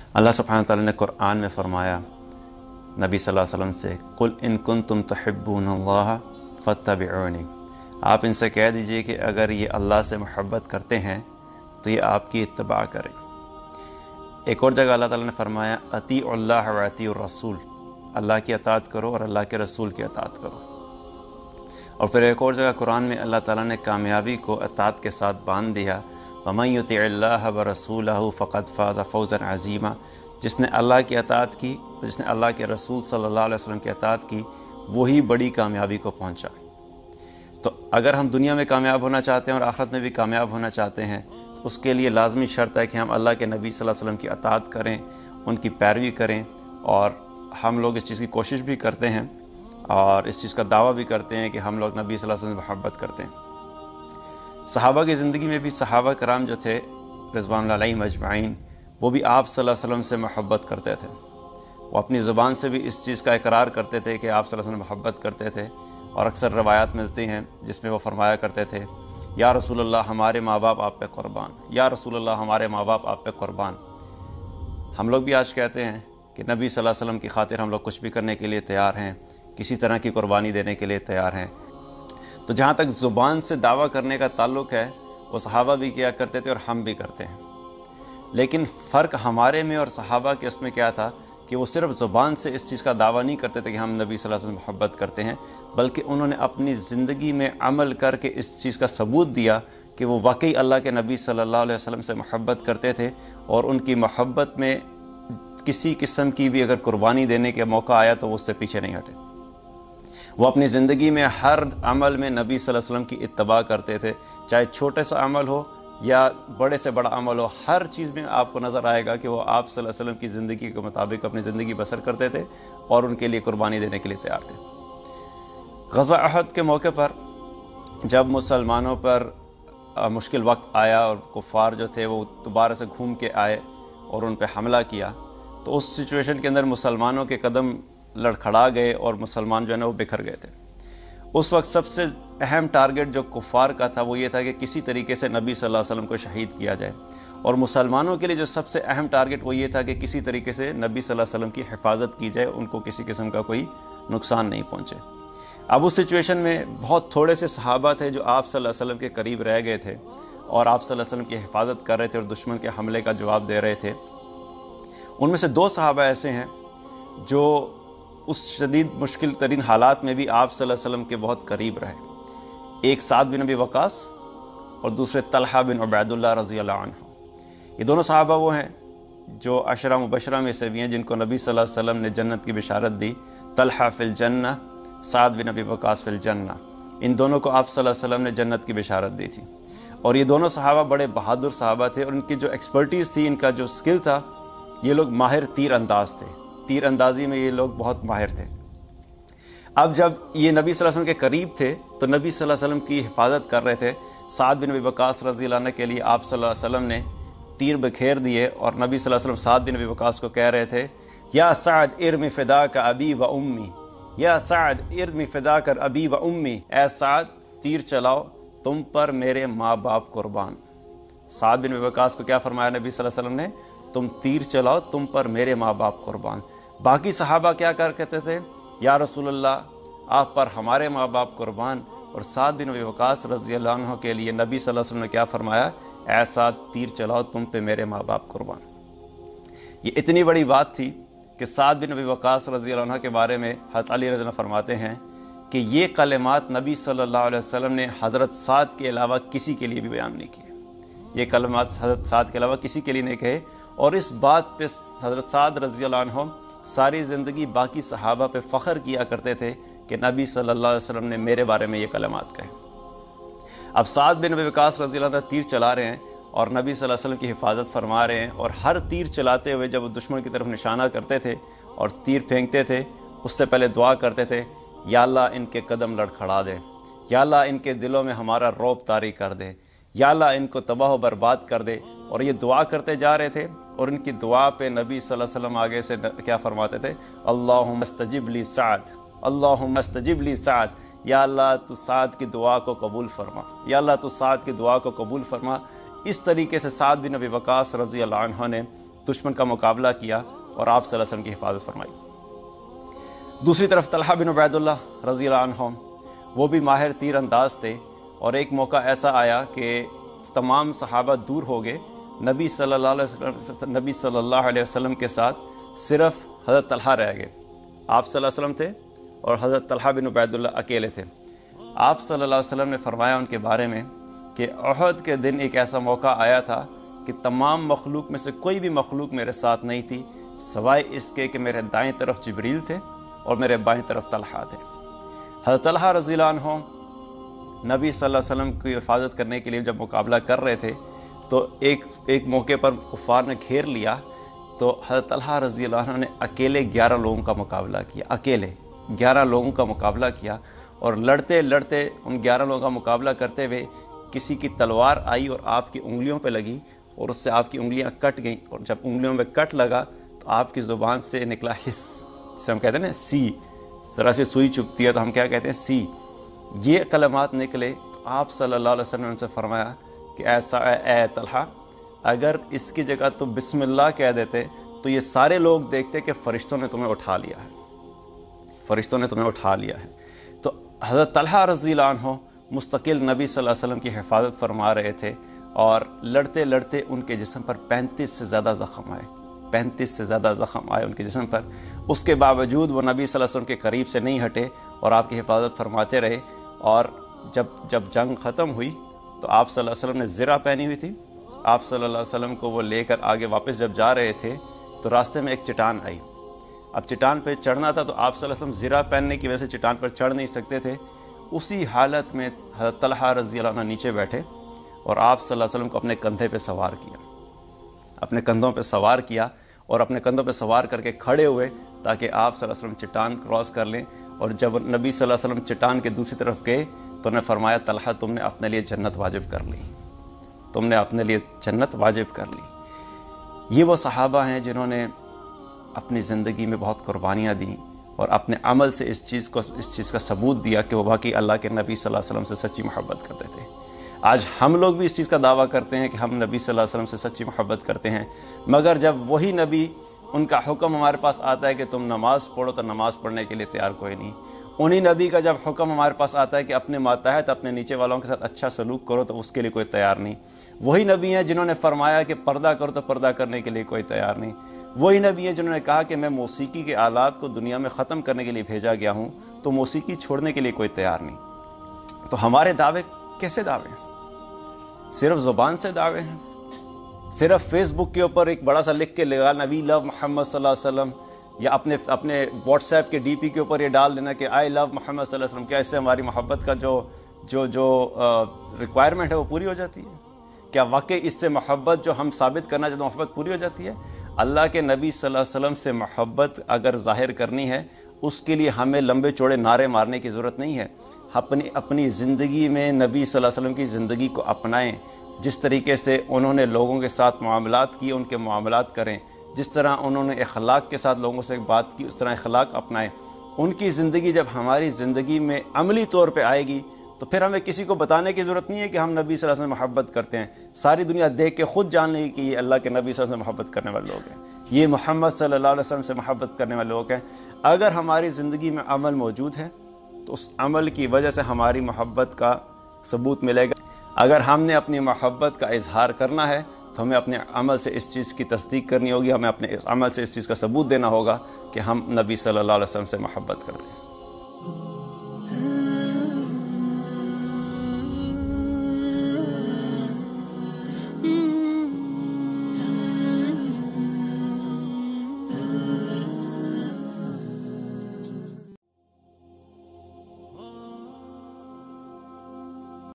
اللہ सुब्हानहू तआला ने कुरान में फरमाया नबी सल्लल्लाहु अलैहि वसल्लम से, कुल इन कुंतुम तुहिब्बूनल्लाह फत्तबिऊनी। आप इनसे कह दीजिए कि अगर ये अल्लाह से मोहब्बत करते हैं तो ये आपकी इत्तबा करें। एक और जगह अल्लाह ताला ने फरमाया अतीउल्लाह व अतीउर रसूल, अल्लाह की अताअत करो और अल्लाह के रसूल की अताअत करो। और फिर एक और जगह कुरान में अल्लाह ताला ने कामयाबी को अताअत के साथ बांध दिया, वमन युतिइल्लाह व रसूलहु फ़क़द फ़ाज़ फ़ौज़न अज़ीमा। जिसने अल्लाह की अताअत की, जिसने अल्लाह के रसूल सल्लल्लाहु अलैहि वसल्लम की अताअत की, वही बड़ी कामयाबी को पहुंचा। तो अगर हम दुनिया में कामयाब होना चाहते हैं और आखिरत में भी कामयाब होना चाहते हैं तो उसके लिए लाजमी शर्त है कि हम अल्लाह के नबी सल्लल्लाहु अलैहि वसल्लम की अताअत करें, उनकी पैरवी करें। और हम लोग इस चीज़ की कोशिश भी करते हैं और इस चीज़ का दावा भी करते हैं कि हम लोग नबी सल्लल्लाहु अलैहि वसल्लम से मोहब्बत करते हैं। सहाबा की ज़िंदगी में भी सहाबा कराम जो थे रिज़वानुल्लाह अलैहिम अजमाइन, वो भी आप सल्लल्लाहु अलैहि वसल्लम से मोहब्बत करते थे। वो अपनी ज़ुबान से भी इस चीज़ का इकरार करते थे कि आप सल्लल्लाहु अलैहि वसल्लम मोहब्बत करते थे। और अक्सर रवायात मिलती हैं जिसमें वो फरमाया करते थे, या रसूलल्लाह हमारे माँ बाप आप पे क़ुरबान, या रसूलल्लाह हमारे माँ बाप आप पे क़ुरबान। हम लोग भी आज कहते हैं कि नबी सल्लल्लाहु अलैहि वसल्लम की खातिर हम लोग कुछ भी करने के लिए तैयार हैं, किसी तरह की कुर्बानी देने के लिए तैयार हैं। तो जहाँ तक ज़ुबान से दावा करने का ताल्लुक़ है, वो सहाबा भी किया करते थे और हम भी करते हैं। लेकिन फ़र्क हमारे में और सहाबा के उसमें क्या था कि वो सिर्फ ज़ुबान से इस चीज़ का दावा नहीं करते थे कि हम नबी सल्लल्लाहु अलैहि वसल्लम मोहब्बत करते हैं, बल्कि उन्होंने अपनी ज़िंदगी में अमल करके इस चीज़ का सबूत दिया कि वो वाकई अल्लाह के नबी सल्लल्लाहु अलैहि वसल्लम से मोहब्बत करते थे। और उनकी मोहब्बत में किसी किस्म की भी अगर कुर्बानी देने का मौका आया तो वो उससे पीछे नहीं हटे। वो अपनी ज़िंदगी में हर अमल में नबी सल्लल्लाहु अलैहि वसल्लम की इत्तबा करते थे, चाहे छोटे सा अमल हो या बड़े से बड़ा अमल हो। हर चीज़ में आपको नज़र आएगा कि वो आप सल्लल्लाहु अलैहि वसल्लम की ज़िंदगी के मुताबिक अपनी ज़िंदगी बसर करते थे और उनके लिए कुर्बानी देने के लिए तैयार थे। ग़ज़वा अहद के मौके पर जब मुसलमानों पर मुश्किल वक्त आया और कुफ़ार जो थे वो दोबारा से घूम के आए और उन पर हमला किया, तो उस सिचुएशन के अंदर मुसलमानों के कदम लड़खड़ा गए और मुसलमान जो है ना वो बिखर गए थे। उस वक्त सबसे अहम टारगेट जो कुफ़ार का था वो ये था कि किसी तरीके से नबी सल्लल्लाहु अलैहि वसल्लम को शहीद किया जाए। और मुसलमानों के लिए जो सबसे अहम टारगेट वो ये था कि किसी तरीके से नबी सल्लल्लाहु अलैहि वसल्लम की हिफाजत की जाए, उनको किसी किस्म का कोई नुकसान नहीं पहुँचे। अब उस सिचुएशन में बहुत थोड़े से सहाबा थे जो आप सल्लल्लाहु अलैहि वसल्लम के करीब रह गए थे और आप सल्लल्लाहु अलैहि वसल्लम की हिफाजत कर रहे थे और दुश्मन के हमले का जवाब दे रहे थे। उनमें से दो सहाबा ऐसे हैं जो उस शदीद मुश्किल तरीन हालात में भी आप सल्लल्लाहु अलैहि वसल्लम के बहुत करीब रहे। एक साद बिन अबी वक़ास और दूसरे तलहा बिन उबैदुल्लाह रज़ियल्लाहु अन्हु। ये दोनों सहाबा वो हैं जो अशरा मुबशरा में से भी हैं जिनको नबी सल्लल्लाहु अलैहि वसल्लम ने जन्नत की बिशारत दी। तलहा फ़िल जन्नह, साद बिन अबी वक़ास फ़िल जन्नह। इन दोनों को आप सल्लल्लाहु अलैहि वसल्लम ने जन्नत की बिशारत दी थी। और ये दोनों सहाबा बड़े बहादुर सहाबा थे और उनकी जो एक्सपर्टीज़ थी, इनका जो स्किल था, ये लोग माहिर तीर अंदाज थे। तीर अंदाजी में ये लोग बहुत माहिर थे। अब जब ये नबी सल्लल्लाहु अलैहि वसल्लम के करीब थे तो नबी सल्लल्लाहु अलैहि वसल्लम की हिफाजत कर रहे थे। साद बिन अबी वक़ास रज़ियल्लाहु अन्हु के लिए आप सल्लल्लाहु अलैहि वसल्लम ने तीर बखेर दिए और नबी सल्लल्लाहु अलैहि वसल्लम साद बिन अबी वक़ास को कह रहे थे, या साद इर्मी फ़िदाका अबी व उम्मी, या साद इर्मी फ़िदाका अबी व उम्मी। ए साद तीर चलाओ, तुम पर मेरे माँ बाप कुर्बान। साद बिन अबी वक़ास को क्या फरमाया नबी सल्लल्लाहु अलैहि वसल्लम ने, तुम तीर चलाओ, तुम पर मेरे माँ बाप कुर्बान। बाकी सहाबा क्या कर कहते थे, या रसूलल्लाह आप पर हमारे माँ बाप कुर्बान। और साद बिन अबी वक़ास रज़ियल्लाहु अन्हु के लिए नबी सल्लल्लाहु अलैहि वसल्लम ने क्या फरमाया, ऐ साद तीर चलाओ, तुम पे मेरे माँ बाप कुर्बान। ये इतनी बड़ी बात थी कि साद बिन अबी वक़ास रज़ियल्लाहु अन्हु के बारे में हज़रत अली रज़ी अल्लाह फरमाते हैं कि ये कलिमात नबी सल्लल्लाहु अलैहि वसल्लम ने हज़रत साद के अलावा किसी के लिए भी बयान नहीं किए। ये कलिमात हज़रत साद के अलावा किसी के लिए नहीं कहे। और इस बात पे हज़रत साद रज़ियल्लाहु अन्हु सारी ज़िंदगी बाकी सहाबा पे फ़ख्र किया करते थे कि नबी सल्लल्लाहु अलैहि वसल्लम ने मेरे बारे में ये कलमात कहे। अब साद बिन अबी वक़ास रज़ियल्लाहु अन्हु तीर चला रहे हैं और नबी सल्लल्लाहु अलैहि वसल्लम की हिफाजत फरमा रहे हैं। और हर तीर चलाते हुए जब वो दुश्मन की तरफ निशाना करते थे और तीर फेंकते थे, उससे पहले दुआ करते थे, या अल्लाह इनके कदम लड़खड़ा दे, या अल्लाह इनके दिलों में हमारा रौब तारी कर दे, या अल्लाह इनको तबाह बर्बाद कर दे। और ये दुआ करते जा रहे थे और इनकी दुआ पे नबी सल्लल्लाहु अलैहि वसल्लम आगे से क्या फरमाते थे, अल्लाहुम्मा अस्तजिब ली साद, अल्लाहुम्मा अस्तजिब ली साद, या अल्लाह तू साद की दुआ को कबूल फरमा, या अल्लाह तू साद की दुआ को कबूल फरमा। इस तरीके से साद बिन अबी वक़ास रज़ियल्लाहु अन्हु ने دشمن کا مقابلہ کیا اور آپ صلی اللہ علیہ وسلم کی حفاظت فرمائی۔ دوسری طرف طلحہ بن عبید اللہ رضی اللہ عنہ وہ بھی ماہر تیر انداز تھے، اور ایک موقع ایسا آیا کہ تمام صحابہ دور ہو گئے، نبی صلی اللہ علیہ وسلم کے ساتھ صرف حضرت طلحہ رہ گئے۔ آپ صلی اللہ علیہ وسلم تھے اور حضرت طلحہ بن عبید اللہ اکیلے تھے۔ آپ صلی اللہ علیہ وسلم نے فرمایا ان کے بارے میں کہ احد کے دن ایک ایسا موقع آیا تھا کہ تمام مخلوق میں سے کوئی بھی مخلوق میرے ساتھ نہیں تھی سوائے اس کے کہ میرے دائیں طرف جبریل تھے اور میرے بائیں طرف طلحہ تھے۔ حضرت طلحہ رضی اللہ عنہ نبی صلی اللہ علیہ وسلم کی حفاظت کرنے کے لیے جب مقابلہ کر رہے تھے تو ایک موقع پر کفار نے گھیر لیا، تو حضرت طلحہ رضی اللہ عنہ نے اکیلے 11 لوگوں کا مقابلہ کیا، اکیلے 11 لوگوں کا مقابلہ کیا، اور لڑتے لڑتے ان 11 لوگوں کا مقابلہ کرتے ہوئے کسی کی تلوار آئی اور آپ کی انگلیوں پہ لگی اور اس سے آپ کی انگلیاں کٹ گئیں، اور جب انگلیوں میں کٹ لگا تو آپ کی زبان سے نکلا حس، جسے ہم کہتے ہیں نا سی، ذرا سی سوئی چبھتی ہے تو ہم کیا کہتے ہیں سی، یہ کلمات نکلے تو آپ صلی اللہ علیہ وسلم نے ان سے فرمایا کہ اے طلحہ، اگر اس کی جگہ تو بسم اللہ کہہ دیتے تو یہ سارے لوگ دیکھتے کہ فرشتوں نے تمہیں اٹھا لیا ہے، فرشتوں نے تمہیں اٹھا لیا ہے۔ تو حضرت طلحہ رضی اللہ عنہ مستقل نبی صلی اللہ علیہ وسلم کی حفاظت فرما رہے تھے، اور لڑتے لڑتے ان کے جسم پر 35 سے زیادہ زخم آئے، 35 سے زیادہ زخم آئے ان کے جسم پر۔ اس کے باوجود وہ نبی صلی اللہ علیہ وسلم کے قریب سے نہیں ہٹے اور آپ کی حفاظت فرماتے رہے، اور جب جنگ ختم ہوئی تو آپ صلی اللہ علیہ وسلم نے زرہ پہنی ہوئی تھی، آپ صلی اللہ علیہ وسلم کو وہ لے کر آگے واپس جب جا رہے تھے تو راستے میں ایک چٹان آئی، اب چٹان پہ چڑھنا تھا تو آپ صلی اللہ علیہ وسلم زرہ پہننے کی وجہ سے چٹان پر چڑھ نہیں سکتے تھے۔ اسی حالت میں حضرت طلحہ رضی اللہ عنہ نیچے بیٹھے اور آپ صلی اللہ علیہ وسلم کو اپنے کندھے پہ سوار کیا، اپنے کندھوں پہ سوار کیا، اور اپنے کندھوں پہ سوار کر کے کھڑے ہوئے تاکہ آپ صلی اللہ علیہ وسلم چٹان کراس کر لیں۔ اور جب نبی صلی اللہ علیہ وسلم چٹان کے دوسری طرف گئے تو انہیں فرمایا طلحہ تم نے اپنے لیے جنت واجب کر لی، تم نے اپنے لیے جنت واجب کر لی۔ یہ وہ صحابہ ہیں جنہوں نے اپنی زندگی میں بہت قربانیاں دیں اور اپنے عمل سے اس چیز کا ثبوت دیا کہ وہ واقعی اللہ کے نبی صلی اللہ علیہ وسلم سے سچی محبت کرتے تھے۔ آج ہم لوگ بھی اس چیز کا دعویٰ کرتے ہیں کہ ہم نبی صلی اللہ علیہ وسلم سے سچی محبت کرتے ہیں، مگر جب وہی نبی ان کا حکم ہمارے پاس آتا ہے کہ تم نماز پڑھو تو نماز پڑھنے کے لیے تیار کوئی نہیں۔ انہی نبی کا جب حکم ہمارے پاس آتا ہے کہ اپنے ماتحت اپنے نیچے والوں کے ساتھ اچھا سلوک کرو تو اس کے لیے کوئی تیار نہیں۔ وہی نبی ہیں جنہوں نے فرمایا کہ پردہ کرو تو پردہ کرنے کے لیے کوئی تیار نہیں۔ وہی نبی ہیں جنہوں نے کہا کہ میں موسیقی کے آلات کو دنیا میں ختم کرنے کے لیے بھیجا گیا ہوں، تو موسیقی چھوڑنے کے لیے کوئی تیار نہیں۔ تو ہمارے دعوے کیسے دعوے ہیں؟ صرف زبان سے دعوے ہیں؟ صرف فیس بک کے اوپر ایک بڑا سا لکھ کے لگا نبی لو محمد صلی اللہ علیہ وسلم، یا اپنے واٹس ایپ کے ڈی پی کے اوپر یہ ڈال دینا کہ آئی لو محمد صلی اللہ علیہ وسلم، کیا اس سے ہماری محبت کا جو ریکوائرمنٹ ہے وہ پوری ہو جاتی ہے؟ کیا واقعی اس سے محبت جو ہم ثابت کرنا چاہتے ہیں محبت پوری ہو جاتی ہے؟ اللہ کے نبی صلی اللہ علیہ وسلم سے محبت اگر ظاہر کرنی ہے اس کے لیے ہمیں لمبے چوڑے نعرے مارنے کی ضرورت نہیں ہے۔ اپنی زندگی میں نبی صلی اللہ علیہ وسلم کی زندگی کو اپنائیں، جس طریقے سے انہوں نے لوگوں کے ساتھ معاملات کیے ان کے معاملات کریں، جس طرح انہوں نے اخلاق کے ساتھ لوگوں سے بات کی اس طرح اخلاق اپنائیں۔ ان کی زندگی جب ہماری زندگی میں عملی طور پہ آئے گی تو پھر ہمیں کسی کو بتانے کی ضرورت نہیں ہے کہ ہم نبی صلی اللہ علیہ وسلم محبت کرتے ہیں، ساری دنیا دیکھ کے خود جان لے گی کہ یہ اللہ کے نبی صلی اللہ علیہ وسلم محبت کرنے والے لوگ ہیں، یہ محمد صلی اللہ علیہ وسلم سے محبت کرنے والے لوگ ہیں۔ اگر ہماری زندگی میں عمل موجود ہے تو اس عمل کی وجہ سے ہماری محبت کا ثبوت ملے گا۔ اگر ہم نے اپنی محبت کا اظہار کرنا ہے تو ہمیں اپنے عمل سے اس چیز کی تصدیق کرنی ہوگی، ہمیں اپنے اس عمل سے اس چیز کا ثبوت دینا ہوگا کہ ہم نبی صلی اللہ علیہ وسلم سے محبت کرتے ہیں۔